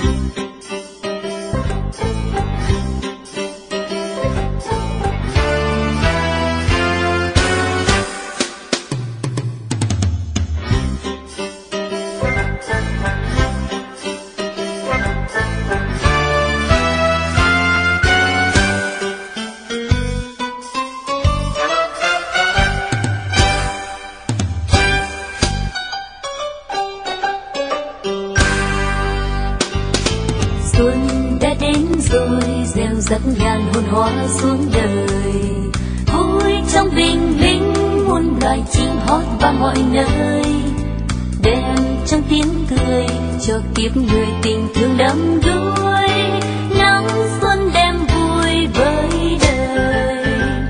dắt ngàn hồn hoa xuống đời, vui trong bình minh muôn loài chim hót vang mọi nơi, đem trong tiếng cười cho kiếp người tình thương đắm đuối, nắng xuân đem vui với đời.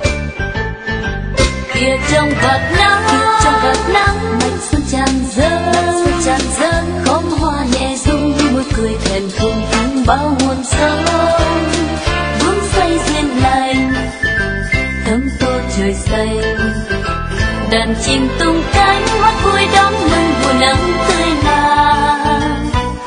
Kia trong vạt nắng mạch xuân tràn dâng, khóm hoa nhẹ rung môi cười thèm thuồng thương bao muôn sống, vướng say duyên lành thấm tô trời xanh, đàn chim tung cánh hát vui đón mừng mùa nắng tươi mát.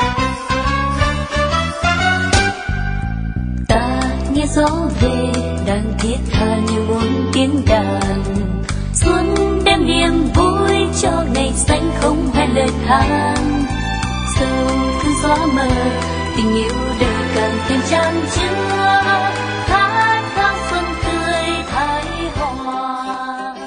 Ta nghe gió về đang thiết tha như muốn tiếng đàn, xuân đem niềm vui cho ngày xanh không hai lời than, sâu thư gió mờ tình yêu đời càng thêm chan chứa, khát khao xuân tươi thái hòa.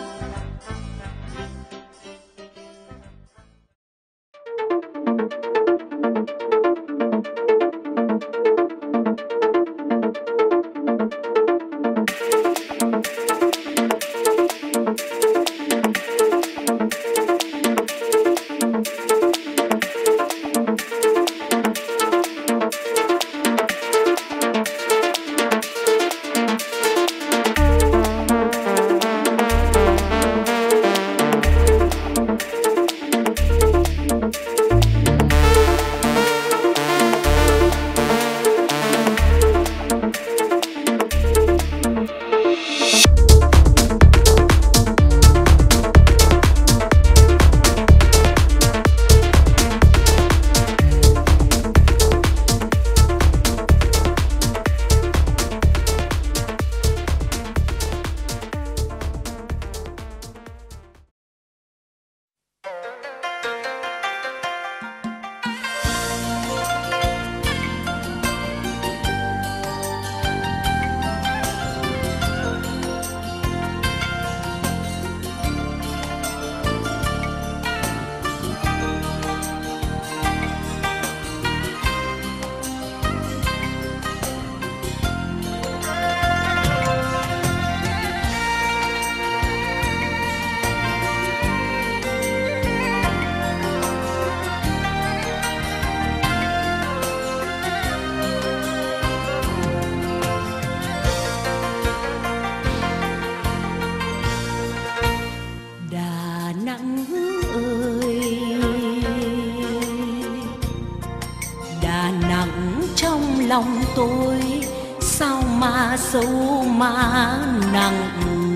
Lòng tôi sao mà sâu mà nặng,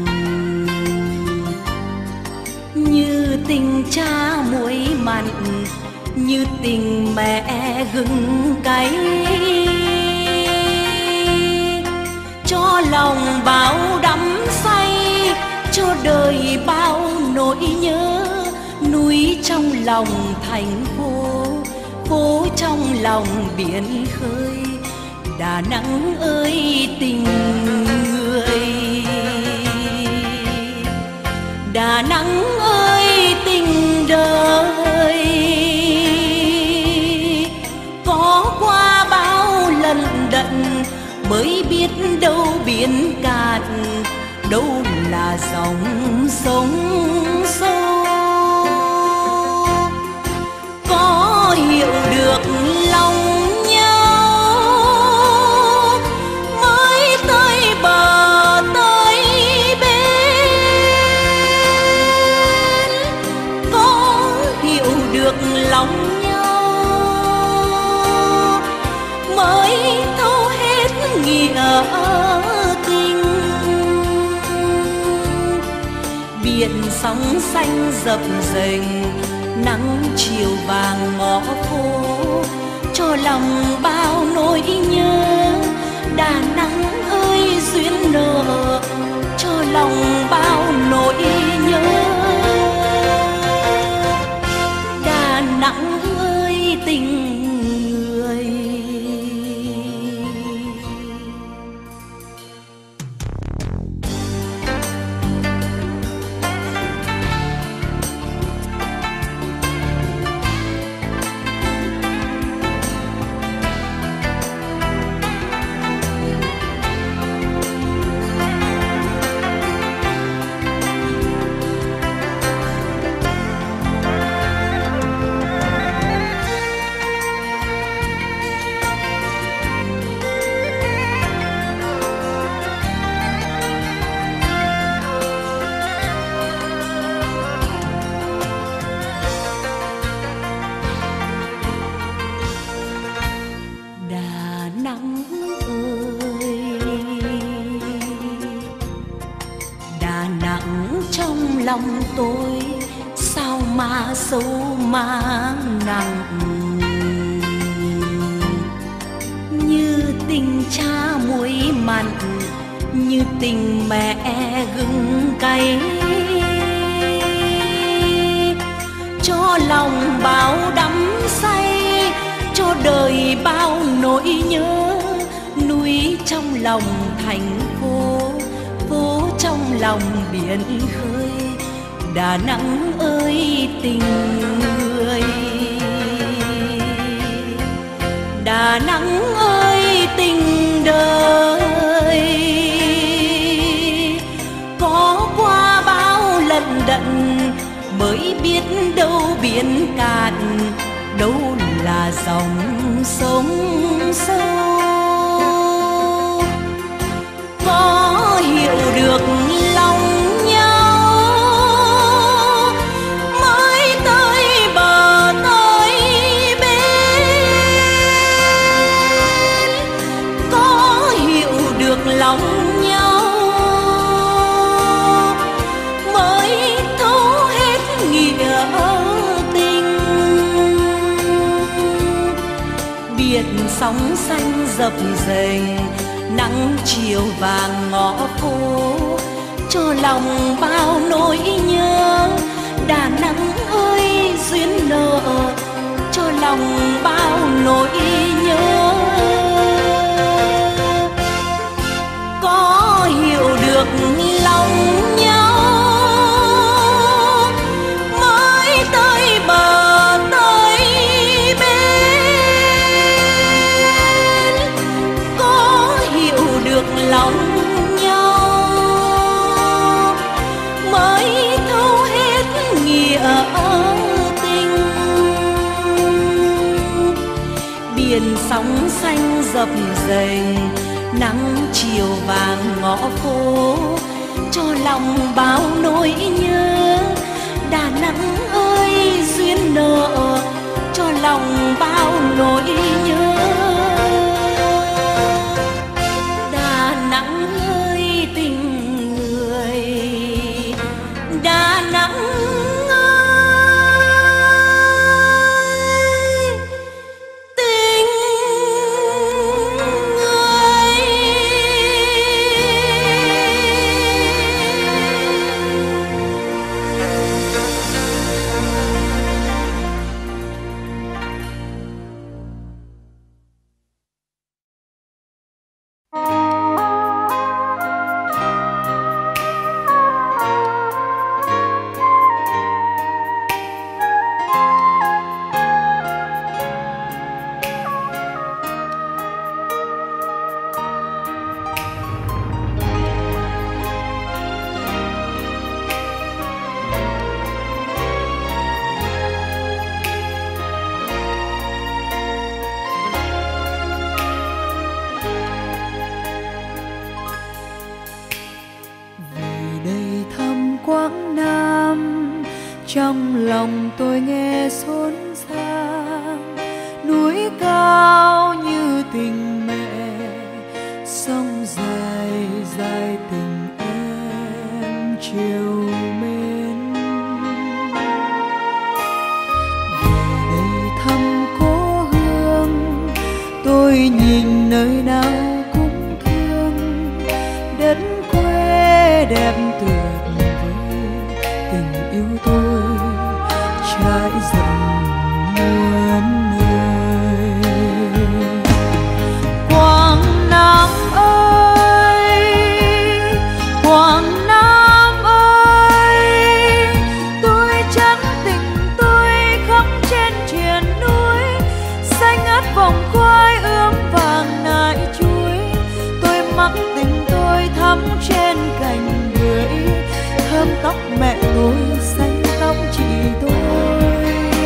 như tình cha muối mặn, như tình mẹ gừng cay, cho lòng bao đắm say, cho đời bao nỗi nhớ, núi trong lòng thành phố, phố trong lòng biển khơi. Đà Nẵng ơi tình người, Đà Nẵng ơi tình đời, có qua bao lần đận mới biết đâu biển cạn, đâu là dòng sông sâu, có hiểu được lòng lòng nhau, mới thấu hết nghĩa tình. Biển sóng xanh dập dềnh, nắng chiều vàng ngõ phố, cho lòng bao nỗi nhớ. Đà Nẵng ơi duyên nợ, cho lòng bao nỗi nhớ. Đà Nẵng ơi tình người. Lòng tôi sao mà sâu mà nặng, như tình cha muối mặn, như tình mẹ gừng cay. Cho lòng bao đắm say, cho đời bao nỗi nhớ. Núi trong lòng thành phố, phố trong lòng biển khơi. Đà Nẵng ơi tình người. Đà Nẵng ơi tình đời. Có qua bao lần đận mới biết đâu biển cạn, đâu là dòng sông sâu. Có hiểu được lòng lòng nhau, mới thấu hết nghĩa tình. Biển sóng xanh dập dềnh, nắng chiều vàng ngõ phố, cho lòng bao nỗi nhớ. Đà Nẵng ơi duyên nợ, cho lòng bao nỗi nhớ. Có hiểu được lòng nhau, mới tới bờ tới bên. Có hiểu được lòng nhau, mới thấu hết nghĩa tình. Biển sóng xanh dập dềnh, nắng chiều vàng ngõ phố, cho lòng bao nỗi nhớ. Đà Nẵng ơi duyên nợ, cho lòng bao nỗi nhớ. Đà Nẵng ơi tình người. Đà Nẵng trong lòng tôi nghe xốn xang, núi cao như tình mẹ, sông dài dài tình em chiều mến. Về đây thăm cố hương nhìn nơi nào cũng thương. Đất quê đẹp tuyệt vời, tình yêu tôi trải rộng muôn nơi. Quảng Nam ơi, Quảng Nam ơi, tôi chân tình tôi khóc trên triền núi, xanh ngát vòng quay ươm vàng nại chuối. Tôi mắc tình tôi thắm trên cành bưởi, thơm tóc mẹ tôi xanh tóc chị tôi.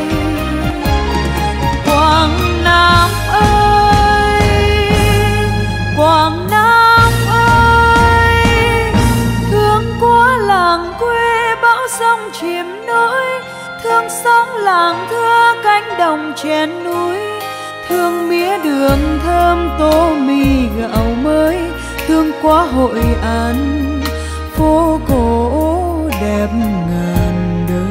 Quảng Nam ơi, Quảng Nam ơi, thương quá làng quê bão sông chìm nổi, thương sóng làng thưa cánh đồng chèn núi, thương mía đường thơm tô mì gạo mới, thương quá Hội An phố cổ đẹp ngàn đời.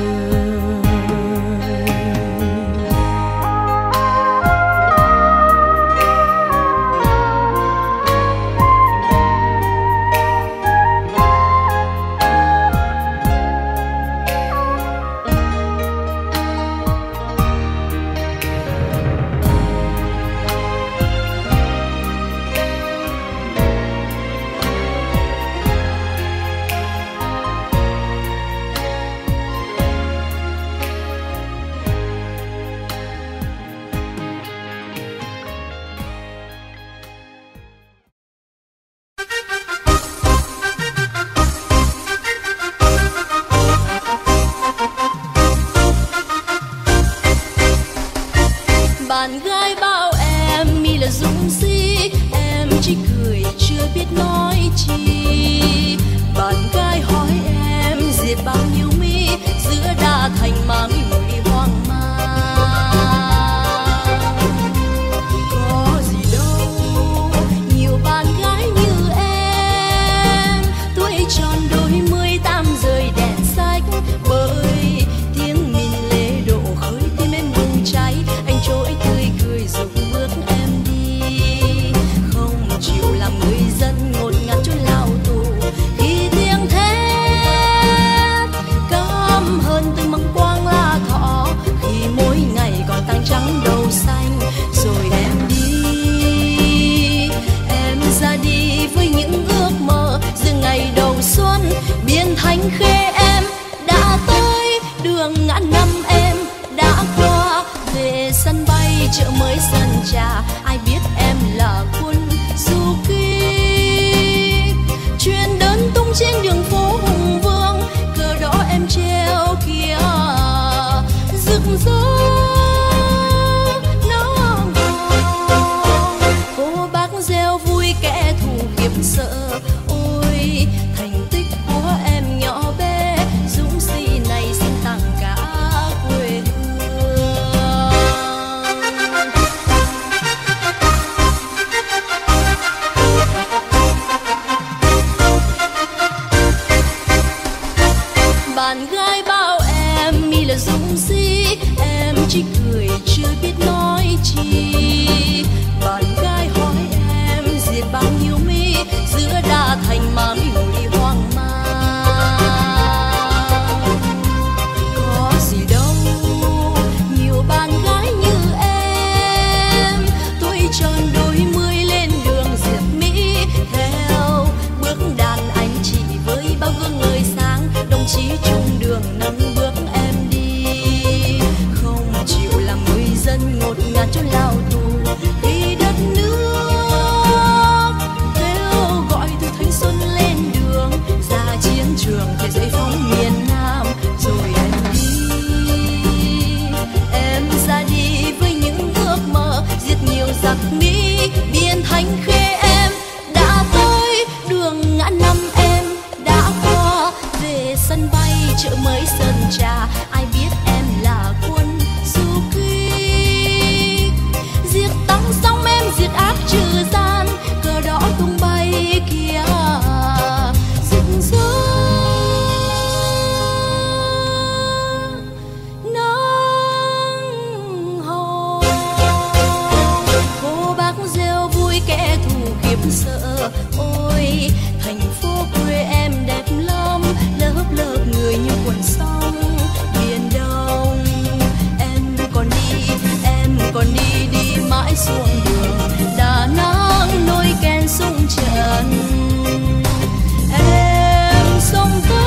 Bạn gái bảo em mi là dũng sĩ, em chỉ cười chưa biết nói chi. Bạn gái hỏi em diệt bao nhiêu mi giữa đa thành mà mi mùi hoang mang. Có gì đâu nhiều bạn gái như em, tuổi tròn đôi mươi tám rời đèn sách, bởi tiếng mình lệ độ khơi tim em bùng cháy. Anh trỗi tươi cười dục bước em đi, không chịu làm người dân ngột ngạt chốn lao tù. Khi tiếng thét căm hơn từng măng quang la thọ, khi mỗi ngày còn tang trắng đầu xanh. Rồi em đi, em ra đi với những ước mơ, giữa ngày đầu xuân biến thành khê. Em đã tới đường ngã năm, em đã qua về sân bay chợ mới Sơn Trà. Ai biết em là quân du kích, chuyên đơn tung trên đường phố Hùng Vương, cờ đỏ em treo kia rực rỡ nắng hồng. Cô bác reo vui kẻ thù khiếp sợ, ôi thành tích của em nhỏ bé, dũng sĩ này xin tặng cả quê hương. Bạn gái bảo em mi là dũng sĩ, em chỉ cười chưa biết nói chi. Bạn gái hỏi em diệt bao nhiêu mi giữa đa thành mà mi mùi hoang mang. Có gì đâu nhiều bạn gái như em, tuổi tròn đôi mươi lên đường diệt Mỹ, theo bước đàn anh chị với bao gương người sáng. Đồng chí chung đường nâng bước em đi, không chịu làm người dân ngột ngạt chốn lao tù. Khi không sợ. Ôi thành phố quê em đẹp lắm, lớp lớp người như quần sông biển đông. Em còn đi đi mãi xuống đường Đà Nẵng nối kèn sung trận. Em sông tới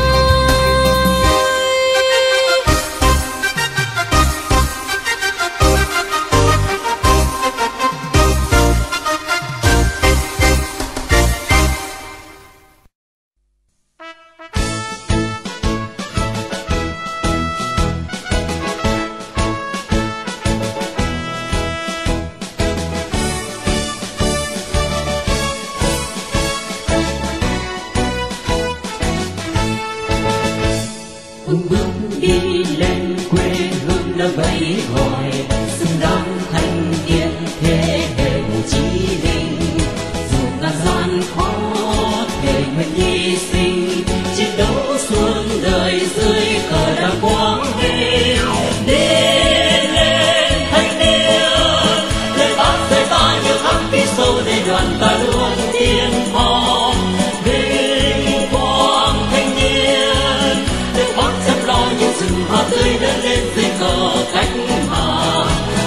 vẫy gọi xứng đáng thanh niên thế hệ Hồ Chí Minh. Dù ngàn gian khó thể nguyện hy sinh, chiến đấu suốt đời dưới cờ đảng quang vinh. Đi lên thanh niên, lời bác dạy ta nhiều khắc ghi sâu để đoàn ta luôn tiến thong. Vinh quang thanh niên, lời bác chăm lo những rừng hoa tươi lớn lên dưới cờ cách mạng.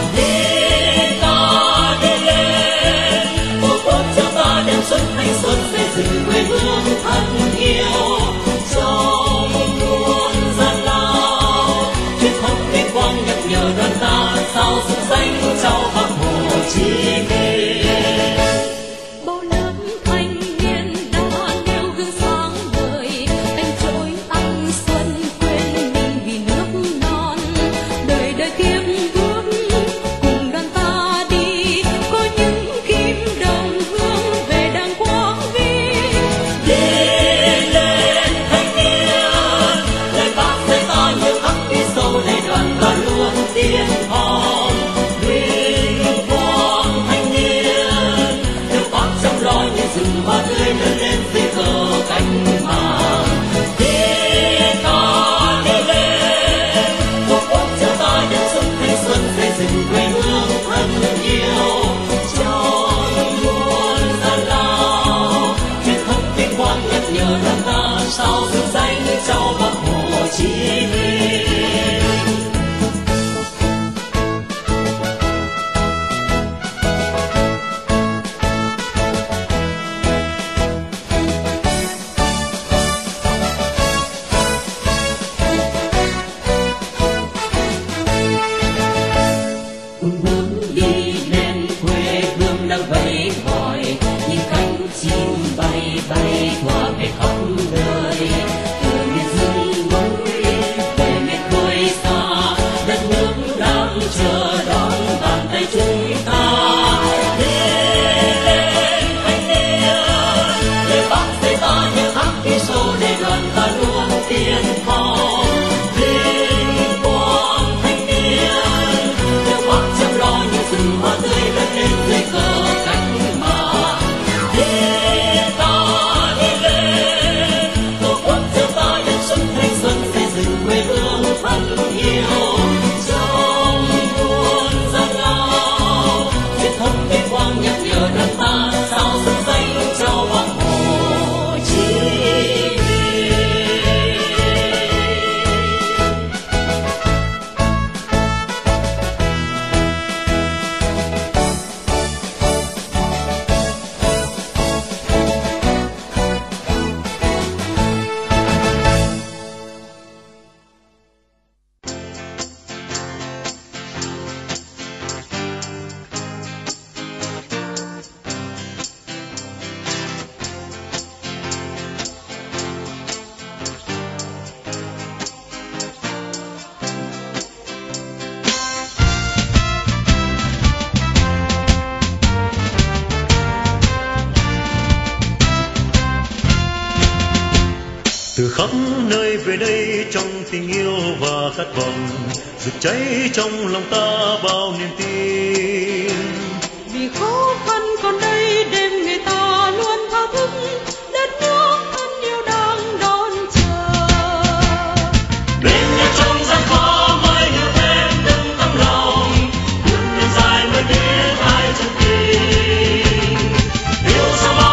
Đi ta đi lên, tổ quốc cho ta đem xuân thanh xuân xây dựng quê hương thân yêu. Trong muôn gian lao, truyền thống vinh quang nhắc nhở đoàn ta sao dựng danh cho Bác Hồ Chí Minh. bao lớp thanh niên đã nêu gương sáng ngời, đánh trỗi anh xuân quên mình vì nước non. Đời đời tiếp bước cùng đoàn ta đi, có những kim đồng hướng về đàng quang vinh. Đi lên thanh niên, lời bác dạy ta nhiều khắc ghi sâu để đoàn ta luôn tiến thong. Vinh quang thanh niên, được bác chăm lo những rừng hoa tươi lớn lên dưới cờ cách mạng. Đi ta đi lên, tổ quốc cho ta đem xuân thanh xuân xây dựng quê hương thân yêu. Trong muôn gian lao, truyền thống vinh quang nhắc nhở đoàn ta sao dựng danh cho Bác Hồ Chí Minh. Muốn đi lên quê hương đang vẫy gọi, những cánh chim bay bay qua về khắp nơi. Từ miền rừng núi về miền khơi xa, đất nước đang chờ đón bàn tay chúng ta. Đi lên thanh niên, lời bác dạy ta nhớ khắc ghi sâu để đoàn ta luôn tiến thong. Vinh quang thanh niên, được bác chăm lo những rừng hoa tươi lớn lên dưới cờ cách mạng. Đi ta đi lên, tổ quốc cho ta đem xuân thanh xuân xây dựng quê hương thân yêu. Trong muôn gian lao, truyền thống vinh quang nhắc nhở đoàn ta sao dựng danh cho Bác Hồ Chí Minh. Từ khắp nơi về đây trong tình yêu và khát vọng, rực cháy trong lòng ta bao niềm tin. Vì khó khăn còn đây đêm người ta luôn thao thức, đất nước thân yêu đang đón chờ. Bên nhau trong gian khó mới hiểu thêm từng tấm lòng, đường dài mới biết ai chân tình. Yêu sao bao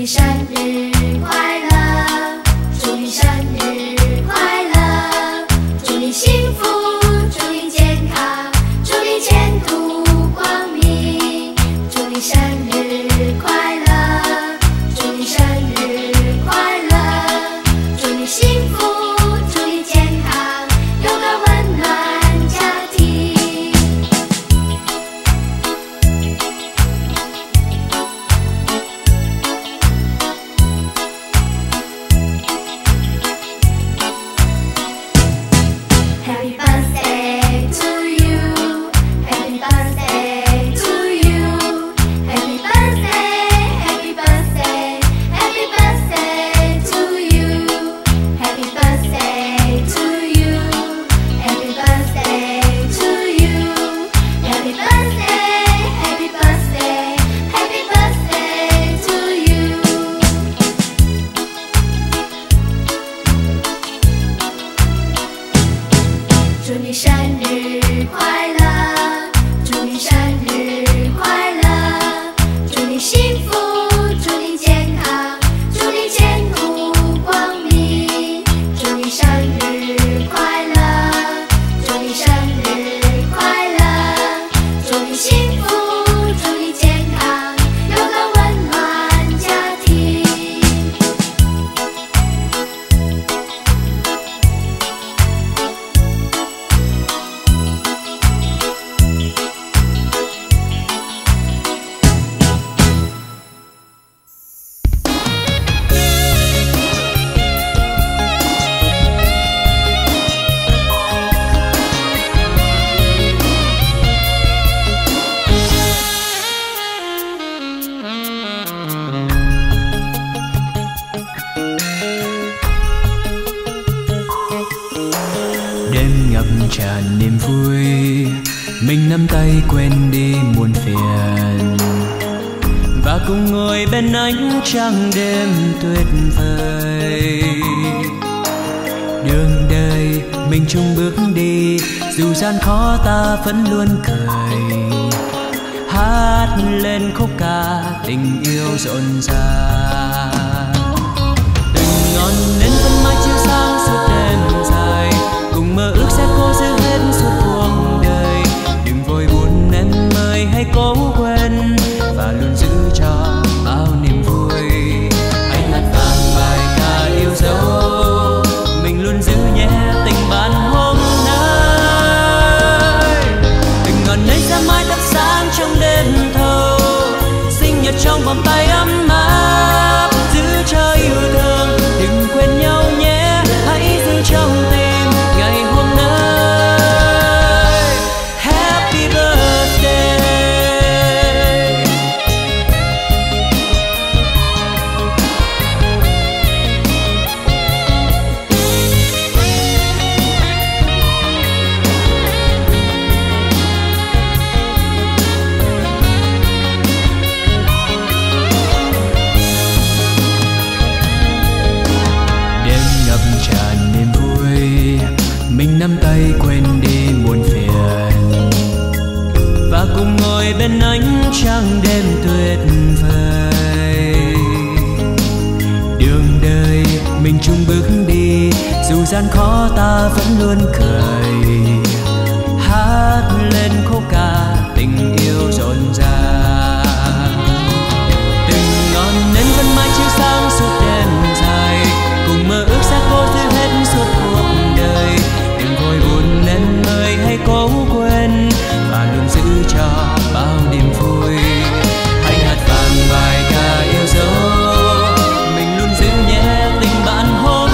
你生日快乐，祝你生日快乐，祝你幸福，祝你健康，祝你前途光明，祝你生日快乐，祝你生日快乐，祝你幸福，祝你健康，有个温暖家庭。Happy birthday to you, happy birthday to you, happy birthday, happy birthday, happy birthday to you, happy birthday to you, happy birthday to you, happy birthday, happy birthday, happy birthday to you.祝你生日快乐，祝你生日快乐，祝你幸福，祝你健康，祝你前途光明，祝你生日快乐，祝你生日快乐，祝你幸福，祝你健康，有个温暖家庭。 Đêm ngập tràn niềm vui, mình nắm tay quên đi muôn phiền và cùng ngồi bên ánh trăng đêm tuyệt vời. Đường đời mình chung bước đi, dù gian khó ta vẫn luôn cười, hát lên khúc ca tình yêu rộn ràng. Từng ngọn nến vẫn mãi chiếu sáng suốt đêm dài, cùng mơ ước sẽ cố giữ hết suốt cuộc đời. Đừng vội buồn em ơi, hãy cố quên và luôn giữ cho bao niềm vui. Hãy hát vang bài ca yêu dấu, mình luôn giữ nhé tình bạn hôm nay. Từng ngọn nến sẽ mãi thắp sáng trong đêm thâu, sinh nhật trong vòng tay ấm áp, giữ cho yêu thương. Đừng quên nhau nhé, hãy giữ trong tim ngày hôm nay. Happy birthday. Đêm ngập tràn niềm vui, mình nắm tay quên đi muôn phiền và cùng ngồi bên ánh trăng đêm tuyệt vời. Đường đời mình chung bước đi, dù gian khó ta vẫn luôn cười, hát lên khúc ca tình yêu rộn ràng. Từng ngọn nến vẫn mãi chiếu sáng suốt đêm dài, cùng mơ ước sẽ cố giữ hết suốt cuộc đời. Đừng vội buồn em ơi, hãy cố quên và luôn giữ cho bao niềm vui. Hãy hát vang bài ca yêu dấu, mình luôn giữ nhé tình bạn hôm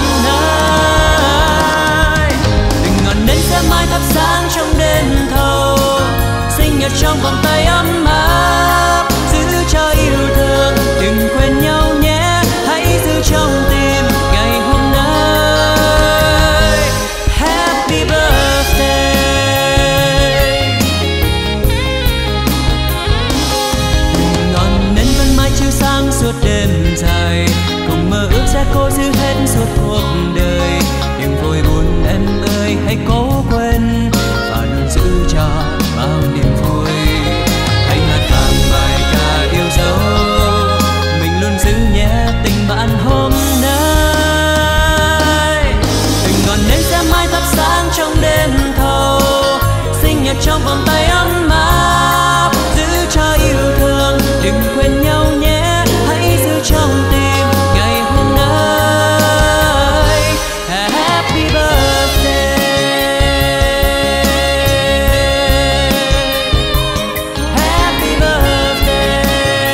nay. Từng ngọn nến sẽ mãi thắp sáng trong đêm thâu, sinh nhật trong vòng tay ấm áp, giữ cho yêu thương. Đừng quên nhau nhé, hãy giữ trong tim ngày hôm nay. Happy birthday. nhật trong vòng tay ấm áp, giữ cho yêu thương đừng quên nhau nhé, hãy giữ trong tim ngày hôm nay. Happy birthday, happy birthday.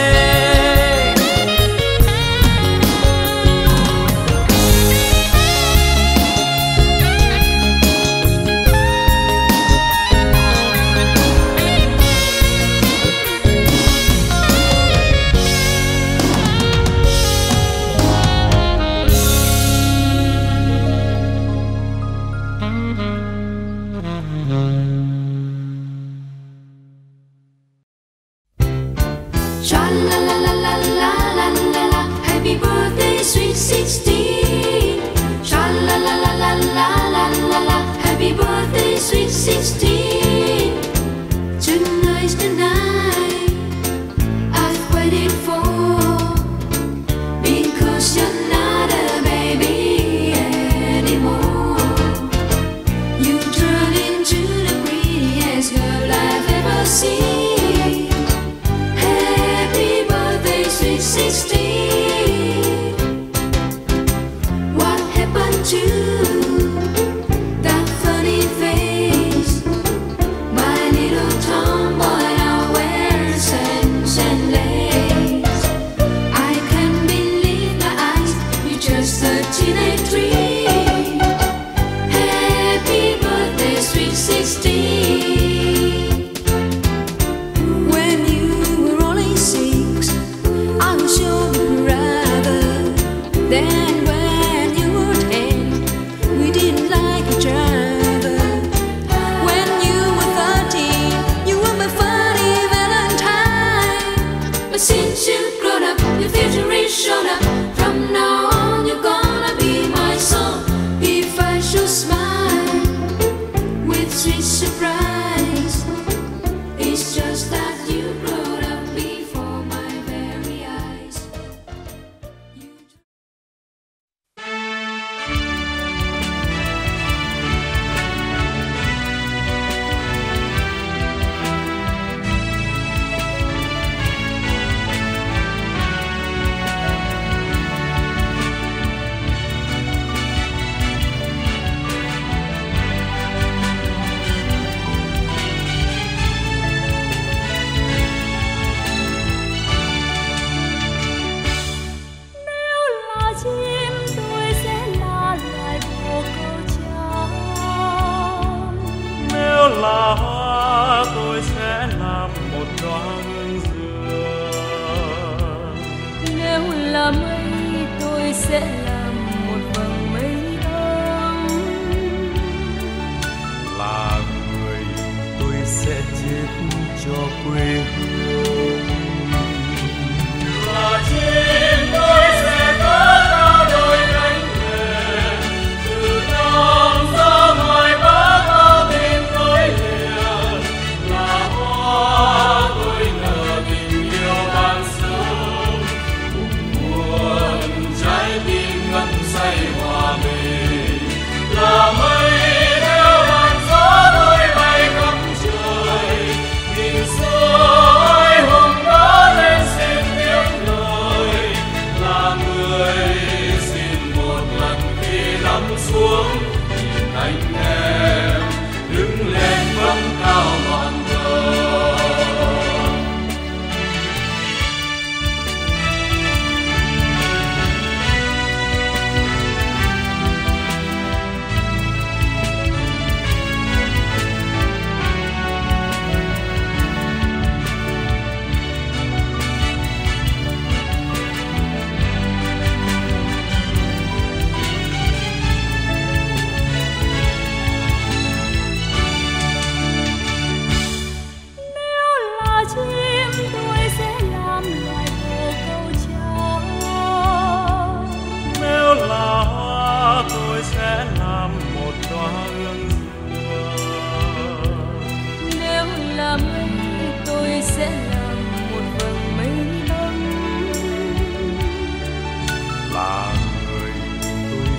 Tra la la la la la la la la, happy birthday sweet 16. Tra la la la la la la la la, happy birthday sweet 16. Tonight's the night I've waited for, because you're not a baby anymore. You turn into the prettiest girl I've ever seen. Happy birthday, sweet 16. What happened to that funny face? My little tomboy now wears sense and lace. I can't believe my eyes, you're just a teenage dream. Happy birthday, sweet 16. When you were only 6, I was your brother. Then when you were 10, we didn't like each other. When you were 13, you were my funny Valentine. But since you've grown up, your future is shown up. From now on, you're gonna be my soul. If I should smile with sweet surprise, it's just that you grown up before my very eyes. Nếu là hoa tôi sẽ làm một đóa hương dương. Nếu là mây tôi sẽ làm một vầng mây ấm. Là người tôi sẽ chết cho quê hương. Là chim tôi sẽ cất cao đôi cánh về, từ trong gió ngoài bắc bao tim tôi liền. Là hoa tôi nở tình yêu ban sớm, cùng muôn trái tim ngất say hòa bình. Là mây theo làn gió tôi bay khắp trời, nhìn xuôi hôm đó lên xin tiếng lời. Là người xin một lần khi nằm xuống, nhìn anh em đứng lên phóng cao ngọn cờ.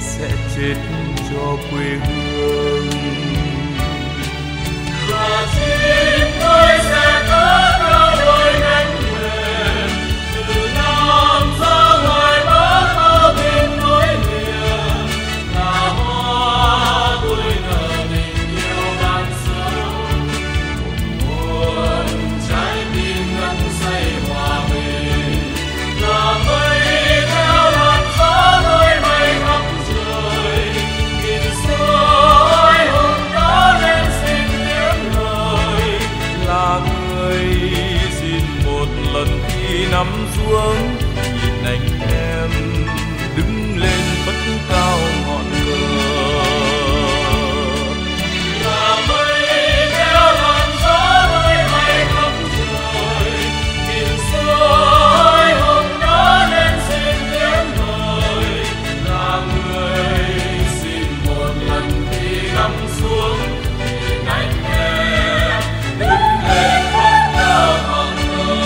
chết cho quê hương. lần khi nằm xuống nhìn anh em đứng lên phất cao ngọn cờ. Là mây theo làn gió bay bay khắp trời, miền xuôi hôm đó nên xin tiếng lời. Là người xin một lần khi nằm xuống nhìn anh em đứng lên phất cao ngọn cờ.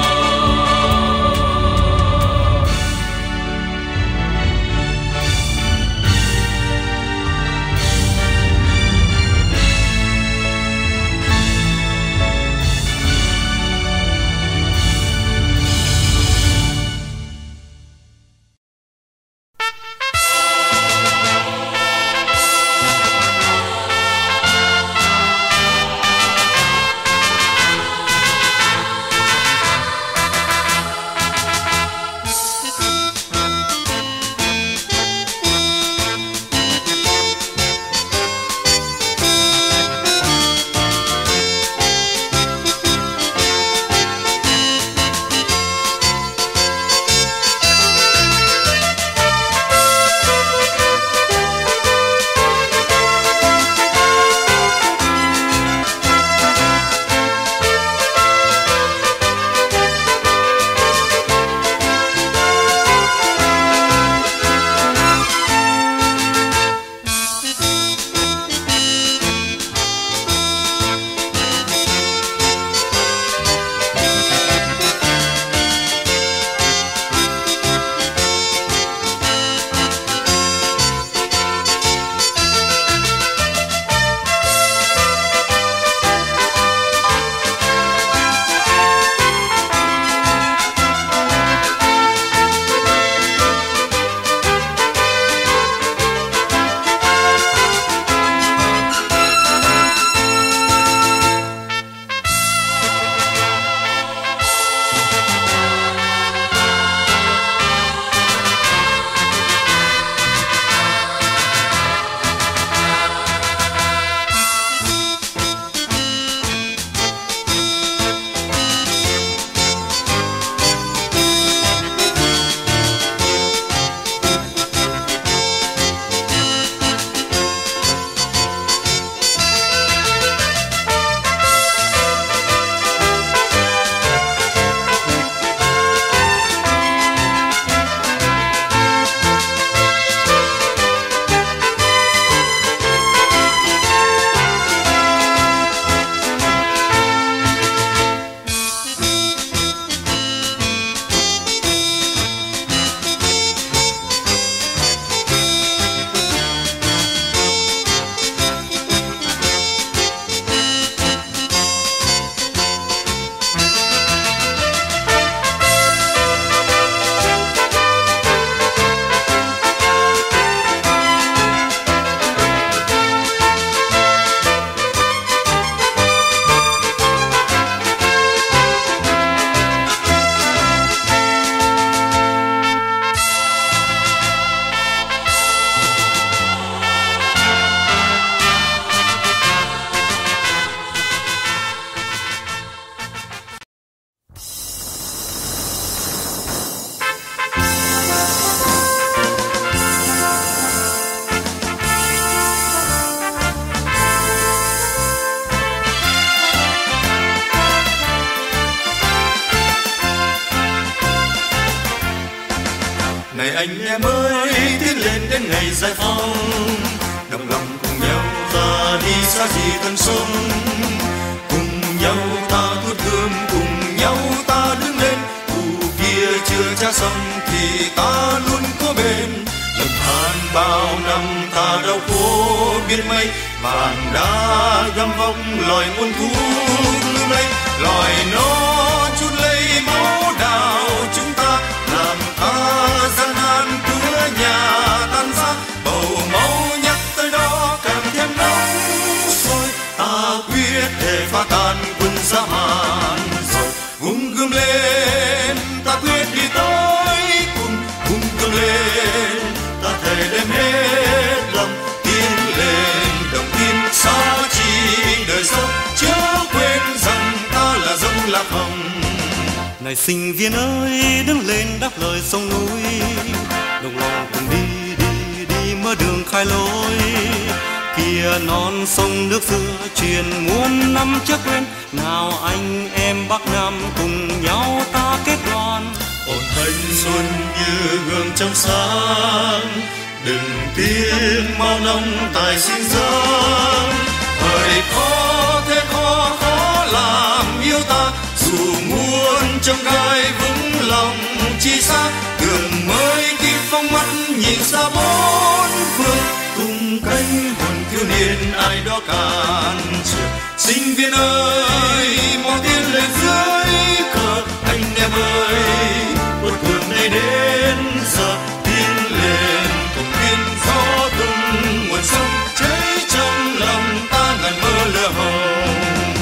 Này anh em ơi, tiến lên đến ngày giải phóng, đồng lòng cùng nhau ta đi xa gì thân sông. Cùng nhau ta thốt gươm, cùng nhau ta đứng lên. Thù kia chưa trả xong thì ta luôn có bên. Lần than bao năm ta đau khổ biết mấy, vàng đã găm vóc loài muôn thú lưu lây. Loài nó chút lấy máu đào chúng ta, làm ta gian nan cửa nhà tan rã. Bầu máu nhắc tới đó càng thêm nóng sôi, ta quyết để phá tan quân dã man rồi. Vung gươm lên ta quyết đi tới cùng, vung gươm lên ta thề đem hết lòng tiến lên đồng tin xa chi đời sống. Chớ quên rằng ta là dòng lạc hồng, Này sinh viên ơi, đứng lên đáp lời sông núi, đồng lòng cùng đi mở đường khai lối. Kia non sông nước xưa truyền muôn năm trước quên, nào anh em Bắc Nam cùng nhau ta kết đoàn. Ôn thanh xuân như gương trong sáng, đừng tiếc mau năm tài sinh dáng. Thời khó thế khó làm yêu ta, dù muôn trong gai vững lòng chi xác. Đường mới kịp phong mắt nhìn xa bốn phương, tung cánh hồn thiếu niên ai đó cạn trường. Sinh viên ơi, mau tiến lên dưới cờ, anh em ơi, một cuộc này đến giờ. Tiến lên cùng tiên gió tung nguồn sông, cháy trong lòng ta ngàn mơ lửa hồng.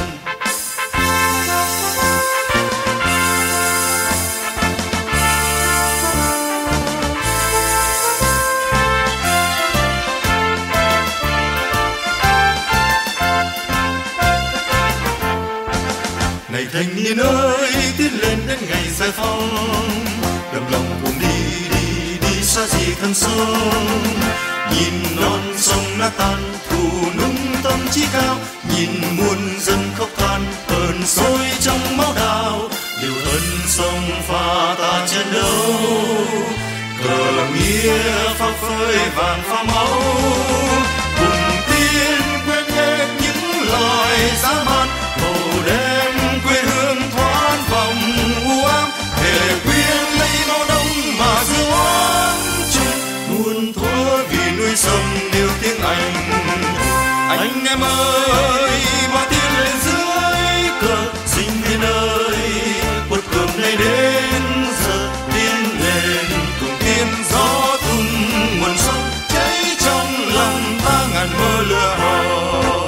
Này thanh niên ơi, tiến lên đến ngày giải phóng, đồng lòng cùng đi xa gì thân sông. Nhìn non sông nát tan, thù nung tâm trí cao, nhìn muôn dân khóc than, ơn sôi trong máu đào. Điều ân sông pha ta chiến đấu, cờ nghĩa phấp phới vàng pha máu. Cùng tiến quên hết những lời dã man, màu đen quê hương thoát vòng u ám. Thể quyến lấy máu đông mà dương oán chung, muôn thuở vì nuôi sông nêu tiếng anh. Anh em ơi, mà tiến lên dưới cờ. Sinh viên ơi, cuộc cường này đến giờ. Tiến lên cùng tiên gió tung nguồn sông, cháy trong lòng ta ngàn mơ lửa hồng.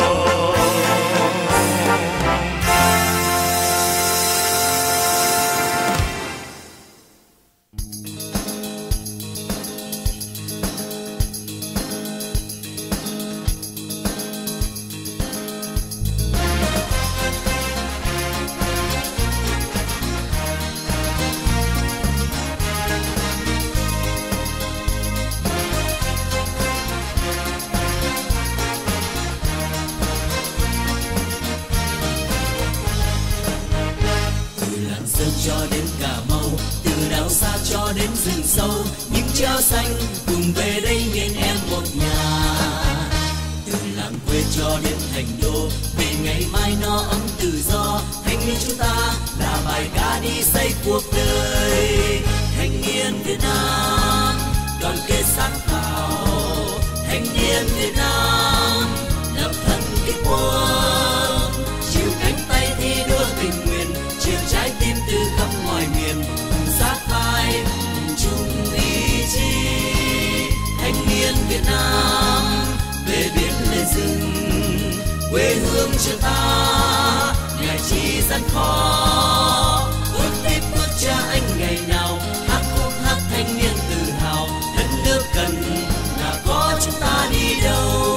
Cho đến Cà Mau, từ đảo xa cho đến rừng sâu, những treo xanh cùng về đây nên em một nhà. Từ làng quê cho đến thành đô, vì ngày mai nó ấm tự do. Thanh niên chúng ta là bài ca đi xây cuộc đời. Thanh niên Việt Nam đoàn kết sáng tạo, thanh niên Việt Nam lập thân kết quân, chịu cánh tay thi đua tình nguyện, chiều trái tim từ khắp mọi miền, sát vai cùng chung ý chí. Thanh niên Việt Nam về biển lên rừng, quê hương cho ta ngày chi gian khó. Bước tiếp bước cha anh ngày nào, hát khúc hát thanh niên tự hào. Đất nước cần là có chúng ta đi đâu.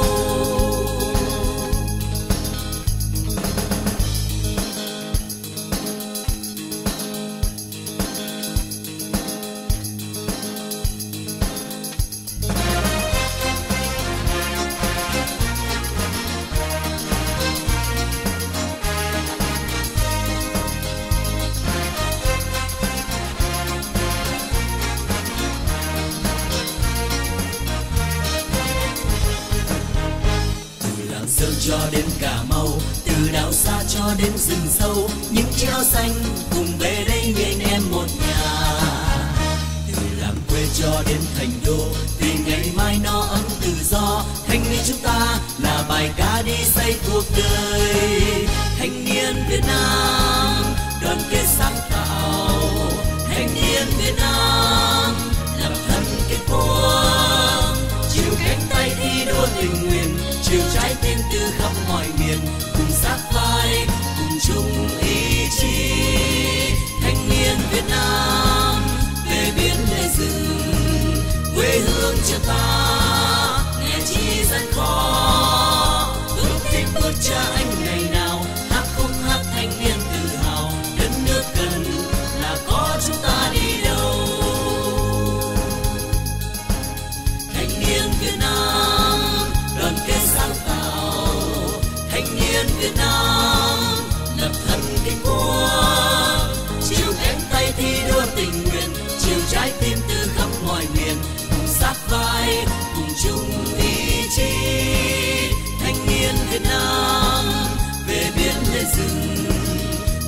Cho đến Cà Mau, từ đảo xa cho đến rừng sâu, những treo xanh cùng về đây nên em một nhà. Từ làng quê cho đến thành đô, vì ngày mai nó ấm tự do. Thanh niên chúng ta là bài ca đi xây cuộc đời. Thanh niên Việt Nam đoàn kết sáng tạo, thanh niên Việt Nam lập thân kết quân, chịu cánh tay thi đua tình nguyện, chiều trái tim từ khắp mọi miền, cùng sát vai cùng chung ý chí. Thanh niên Việt Nam về biển lên rừng, quê hương cho ta nghe chi gian khó. Bước tiếp bước cha anh ngày nào, hát khúc hát thanh niên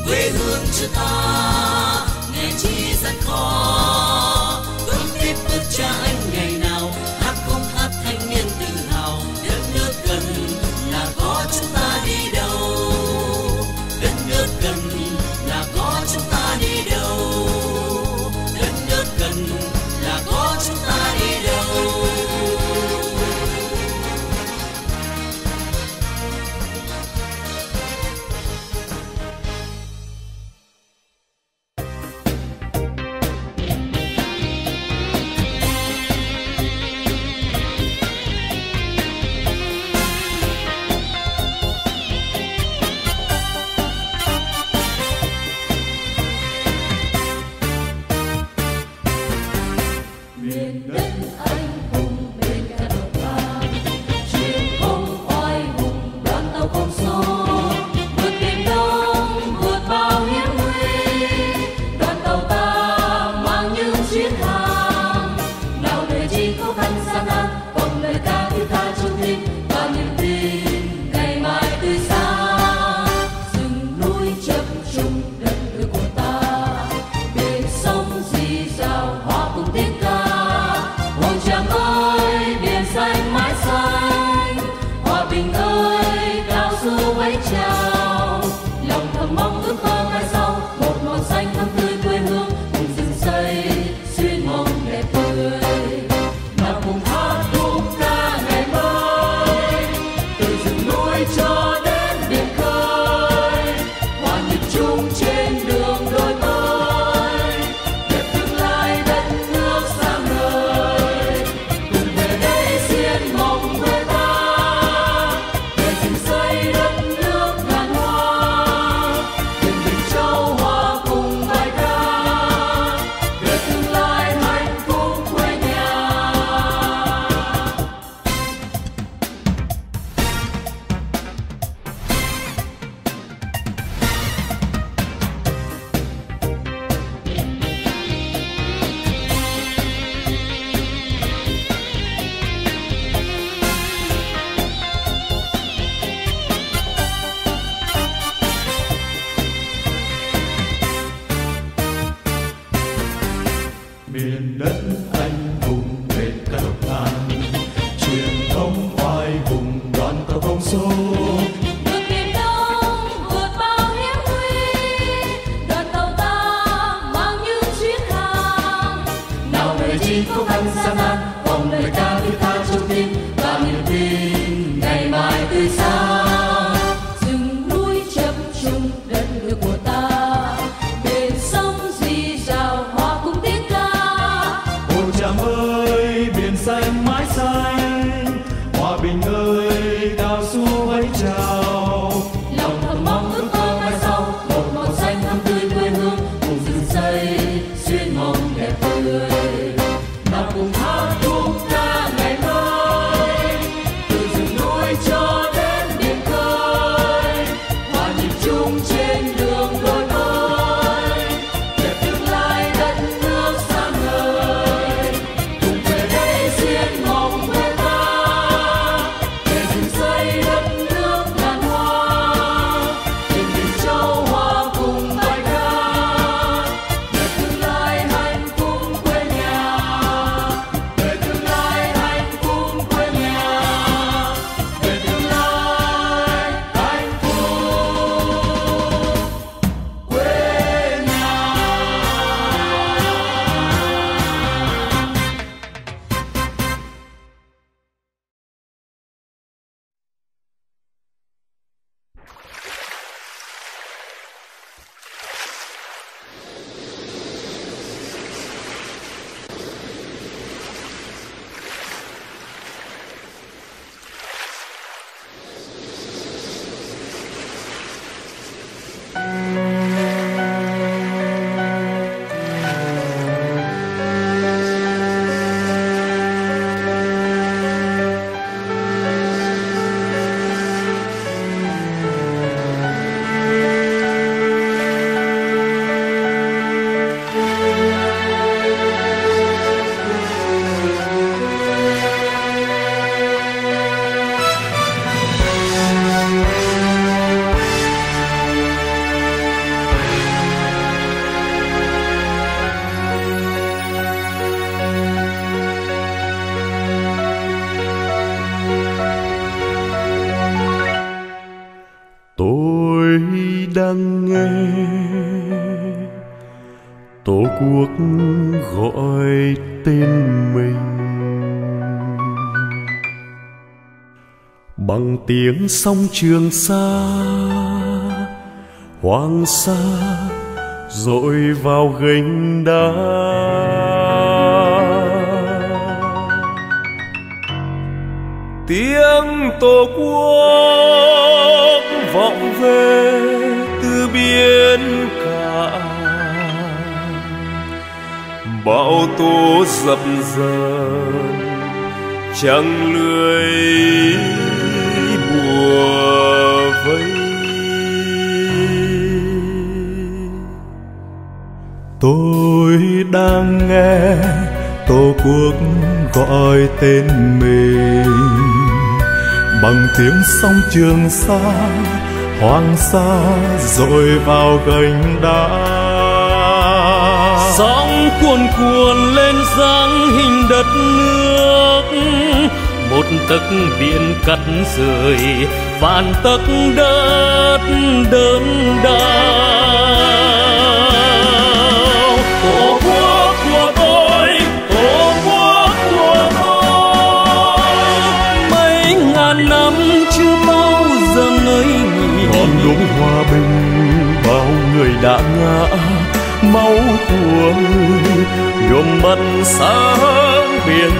quê hương chúng ta nghe chi gian khó, bước tiếp bước cha anh ngày nào hát khúc hát thanh niên tự hào. Đất nước gần là có chúng ta đi đâu, đất nước gần là có chúng ta đi đâu, đất nước gần là có chúng ta đi đâu. miền đất anh hùng về cả độc an, truyền thống oai hùng đoàn tàu không số. Vượt biển Đông, vượt bao hiểm nguy, đoàn tàu ta mang những chuyến hàng. Nào người chi khó khăn gian nan, vòng lời ca thiết tha trong tim và niềm tin ngày mai tươi sáng. Rừng núi chập trùng đất nước của ta, biển sông rì rào hòa cùng tiếng ca. Ôi Tràm ơi biển xanh mãi xanh, hòa bình ơi cao su vẫy chào. Lòng thầm mong ước mơ mai sau, một màu xanh thắm tươi quê hương cùng rừng xây xuyên mộng đẹp tươi. Nào cùng hát nghe Tổ quốc gọi tên mình bằng tiếng sông Trường Sa, Hoàng Sa dội vào gành đá. Tiếng Tổ quốc vọng về từ biển cả, bão tố dập dờn trăng lưới bùa vây. Tôi đang nghe Tổ quốc gọi tên mình bằng tiếng sông Trường Sa, Hoàng Sa dội vào gành đá. Sóng cuồn cuộn lên dáng hình đất nước, một tấc biển cắt rời vạn tấc đất đớn đau. Tổ quốc của tôi, Tổ quốc của tôi, mấy ngàn năm chưa bao giờ ngơi nghỉ. Ngọn đuốc hòa bình bao người đã ngã, máu của người nhuộm mất sáng biển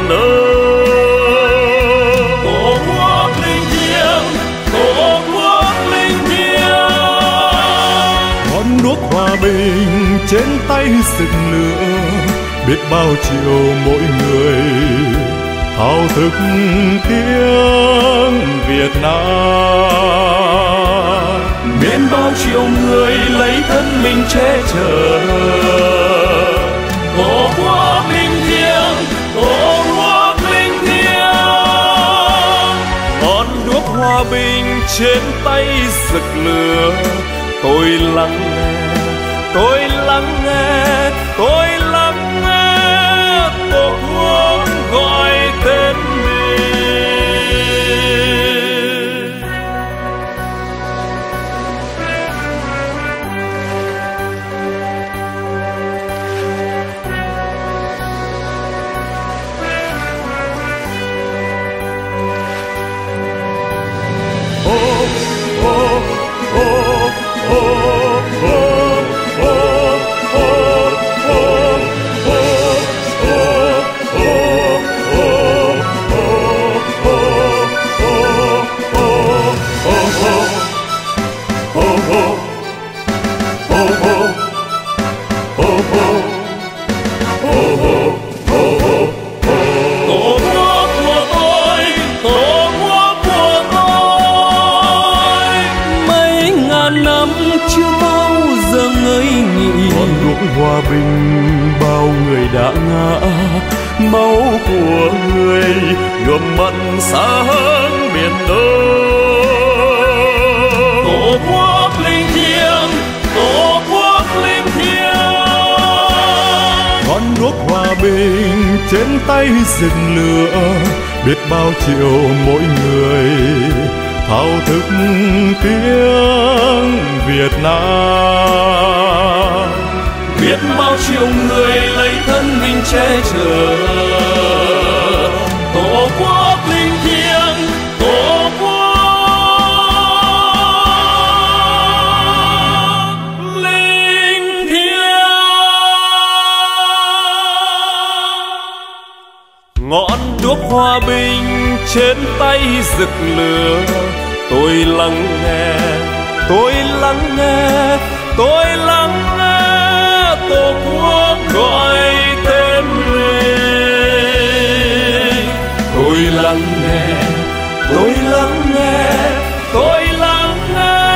lớn. Tổ quốc linh thiêng, Tổ quốc linh thiêng. Ngọn đuốc hòa bình trên tay rực lửa, biết bao triệu mỗi người thao thức tiếng Việt Nam. Biết bao triệu người lấy thân mình che chở. Tổ quốc linh thiêng, Tổ quốc linh thiêng. Ngọn đuốc hòa bình trên tay rực lửa, tôi lắng nghe, tôi lắng nghe, tôi lắng nghe Tổ quốc gọi tên mình. Hòa bình bao người đã ngã, máu của người nhuộm mặn sáng biển lớn. Tổ quốc linh thiêng, Tổ quốc linh thiêng. Ngọn đuốc hòa bình trên tay rực lửa, biết bao triệu mỗi người thao thức tiếng Việt Nam. Biết bao triệu người lấy thân mình che chở. Tổ quốc linh thiêng, Tổ quốc linh thiêng. Ngọn đuốc hòa bình trên tay rực lửa, tôi lắng nghe, tôi lắng nghe, tôi lắng nghe Tổ quốc gọi tên mình. Tôi lắng nghe, tôi lắng nghe, tôi lắng nghe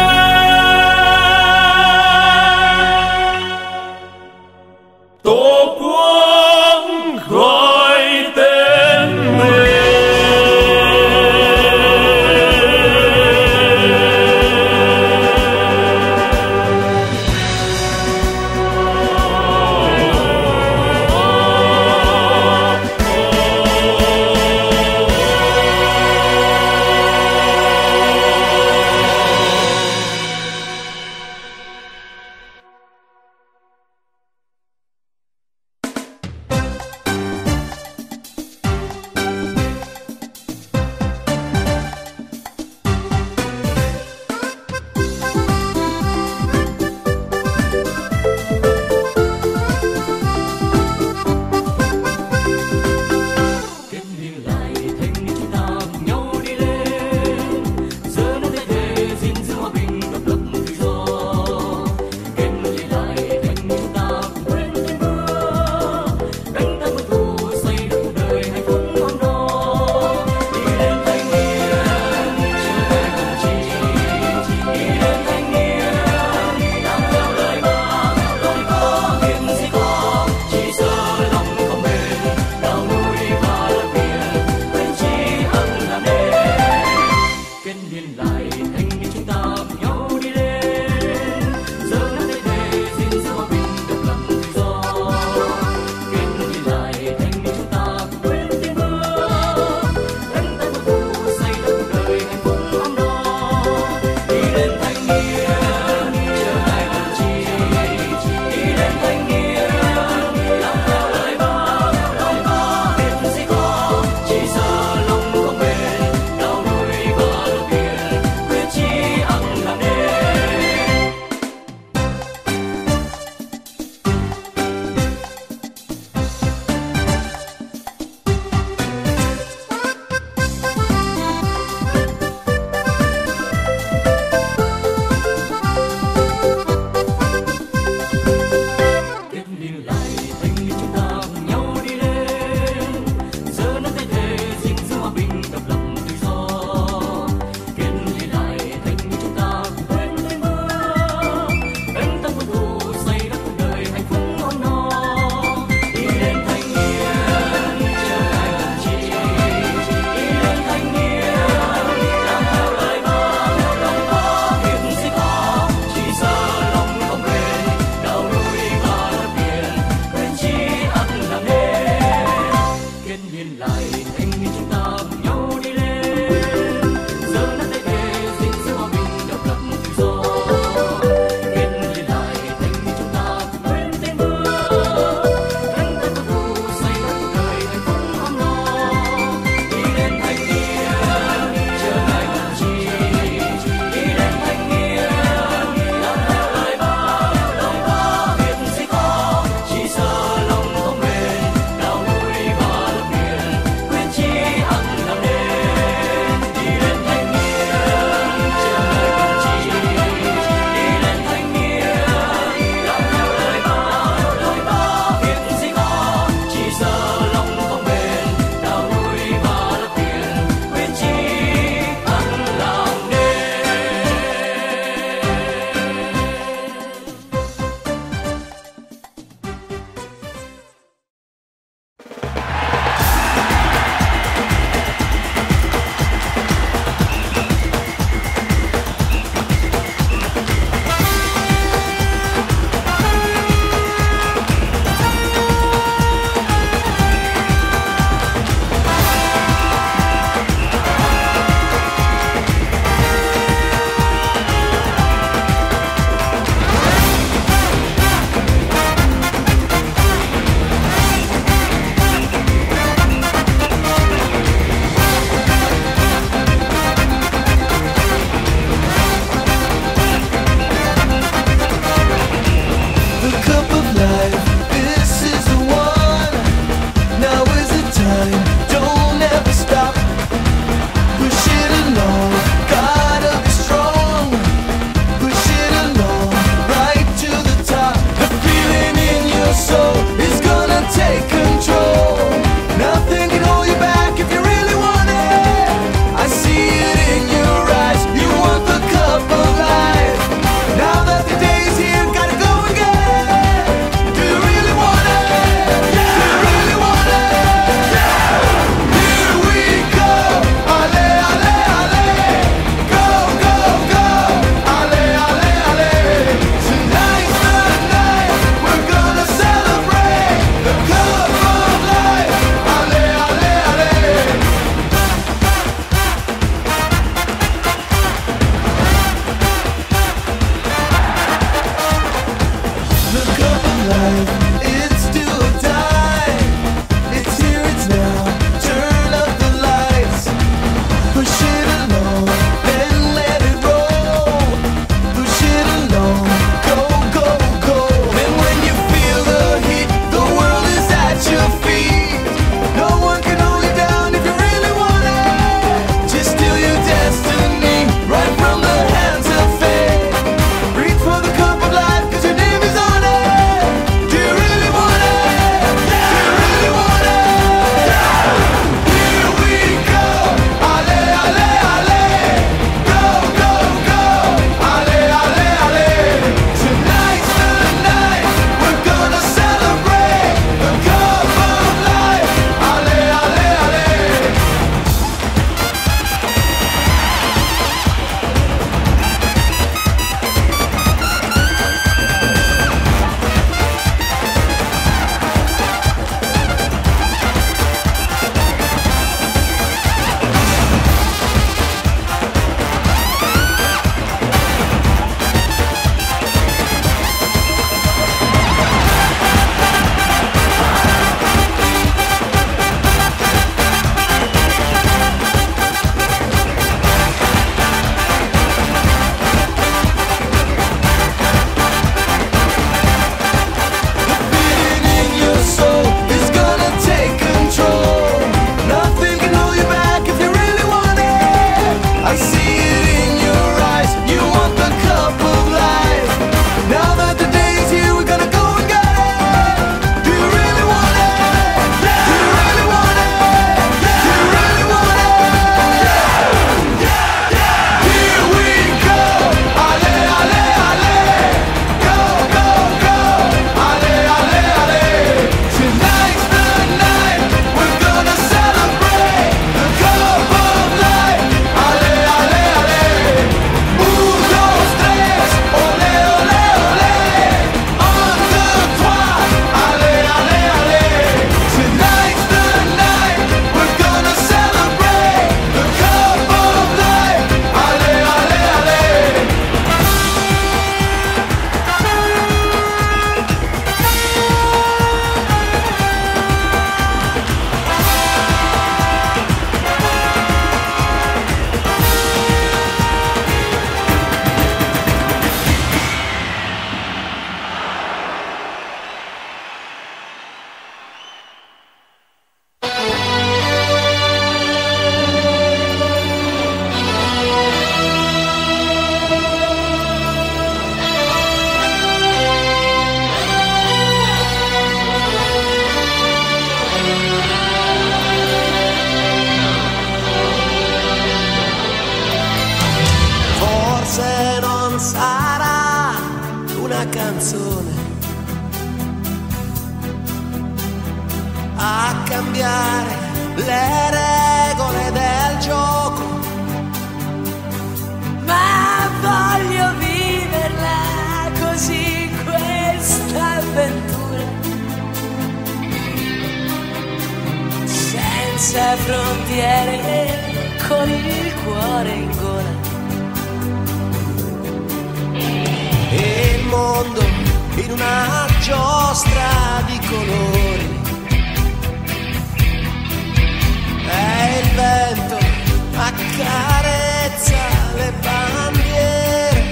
Tổ quốc gọi tên mình. life. It's do or die. It's here, it's now. Turn up the lights. Push it along and let it roll. Push it along. Go, go, go. And when you feel the heat, the world is at your feet. No one can hold you down if you really want it. Just steal your destiny right from the hands of fate. Reach for the cup of life 'cause your name is on it. Do you really want it? Do you really want it? Here we go. Ale, ale, ale. Go, go, go. Ale, ale, ale. Tonight's the night. We're gonna celebrate the cup of life. Ale, ale, ale. Beating in your soul is gonna take control. Nothing can hold you back if you really want it. I see it in your eyes. You want the cup of life. Now that the day is here, we're gonna go and get it. Do you really want it? Do you really want it? Do you really want it? Here we go. Ale, ale, ale. Go, go, go. Ale, ale, ale. Tonight's the night. We're gonna celebrate the cup of life. Ale, ale, ale. Un, dos, tres. Ole, ole, ole. Un, deux, trois. Ale, ale, ale. Tonight's the night. We're gonna celebrate the cup of life. Ale, ale, ale. Forse non sarà una canzone a cambiare le regole del gioco, Ma voglio viverla così questa avventura, senza frontiere, con il cuore in gola. e il mondo in una giostra di colori. E il vento accarezza le bandiere.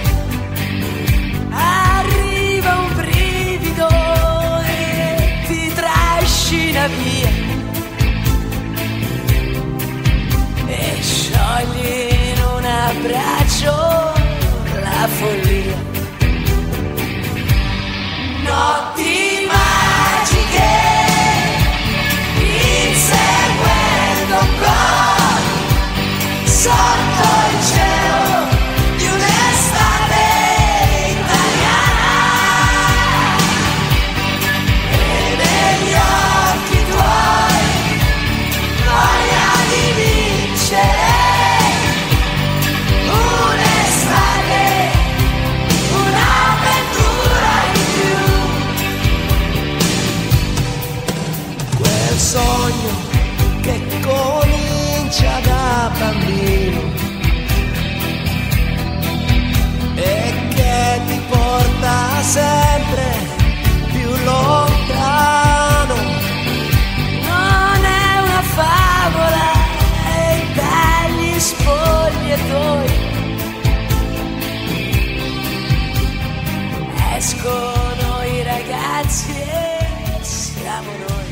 Arriva un brivido e ti trascina via e sciogli in un abbraccio la follia. Notti magiche, inseguendo con sotto il cielo di un'estate italiana, e negli occhi tuoi voglia di vincere un'estate, un'avventura in più. Quel sogno che comincia da bambino Siamo noi.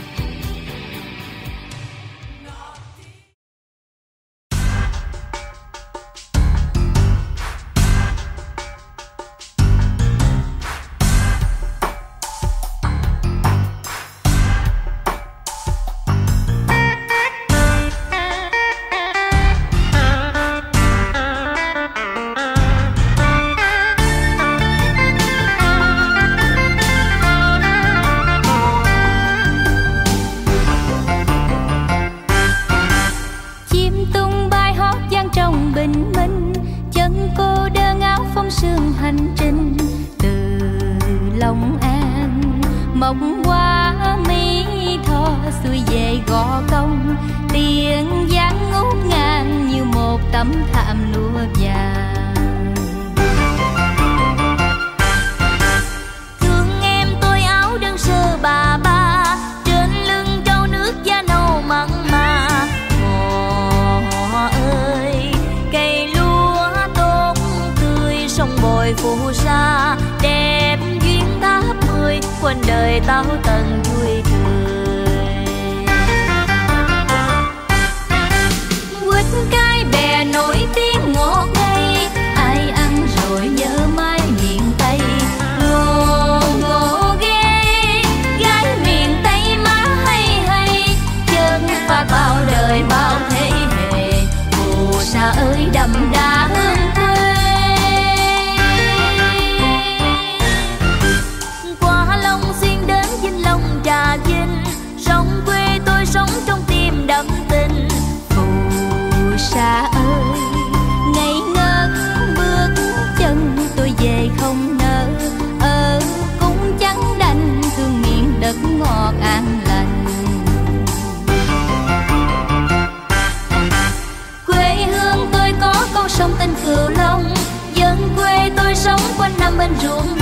hành trình từ Long An mộng qua Mỹ Tho xuôi về Gò Công, Tiền Giang ngút ngàn như một tấm thảm lụa vàng. Thương em tôi áo đơn sơ bà ba, trên lưng trâu nước da nâu mặn mà. Họ ơi cây lúa tốt tươi sông bồi phù sa, đẹp duyên tháp 10 quên đời tao tận vui cười. Quýt cái bè nổi tiếng ngọt ngây, ai ăn rồi nhớ mãi miền Tây. Ngô ngô ghê gái miền Tây má hay hay, chân phạt bao đời bao thế hệ. Phù sa ơi đậm đà hương quê. Qua Long Xuyên đến Vĩnh Long Trà Vinh, sông quê tôi sống trong tim đậm tình. Phù sa ơi ngây ngất bước chân tôi về không nỡ, ở cũng chẳng đành thương miền đất ngọt an lành. Quê hương tôi có con sông tên Cửu Long, dân quê tôi sống quanh năm bên ruộng